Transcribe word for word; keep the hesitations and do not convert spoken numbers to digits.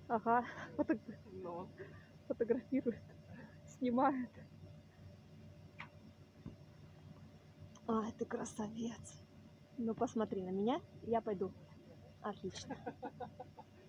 Ага, фото... Но. фотографирует, снимает. Ай, ты красавец. Ну посмотри на меня, я пойду. Отлично.